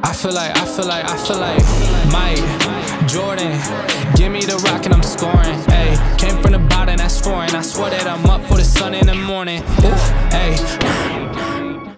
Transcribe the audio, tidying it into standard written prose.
I feel like Mike Jordan, give me the rock and I'm scoring. Ayy, came from the bottom, that's foreign. I swear that I'm up for the sun in the morning. Oof, ayy.